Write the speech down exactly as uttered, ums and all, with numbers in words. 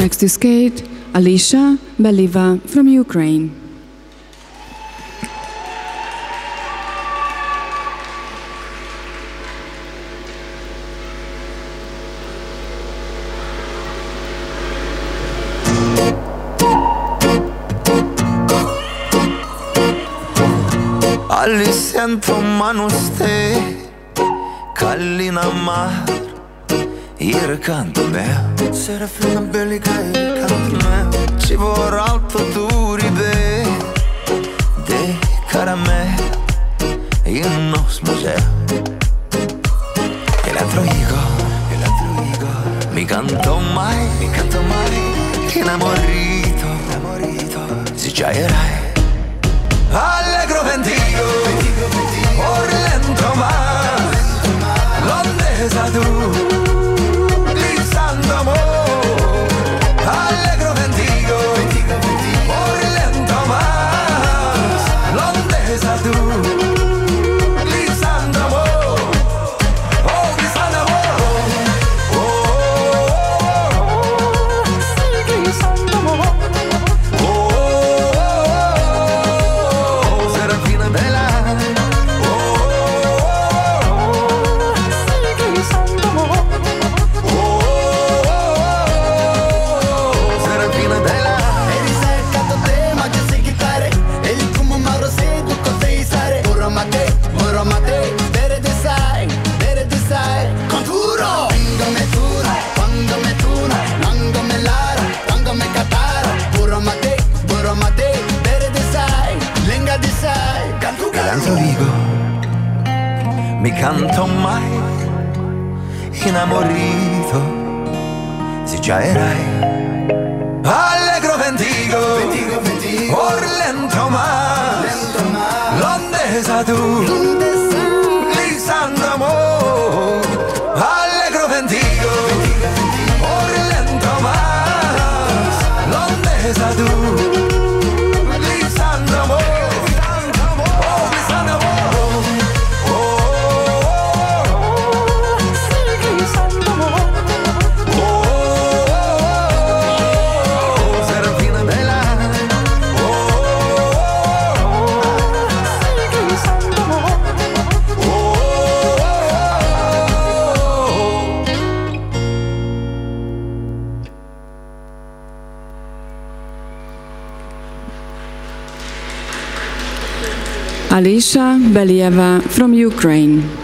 Next to skate, Alisha Believa from Ukraine. Alisento manuste Kallina mar Ir canto me Serafina bellica ir canto me Ci vorrà alto duribe De caramel In nos museo Elettro Igo Elettro Igo Mi canto mai Mi canto mai Inamorito Inamorito Si già erai Allegro ventigo, por lento más, londesa tú, lisando amor. Allegro ventigo, por lento más, londesa tú, lisando amor. Oh, lisando amor. Oh, oh, oh, oh. Lisando amor. Mi canto mai inamorito Si già erai Allegro ventigo, ventigo, ventigo. Por lento más, londesa tú Lisando amor Allegro ventigo, ventigo, ventigo. Por lento más, londesa tú Lisando amor Alisha Believa from Ukraine.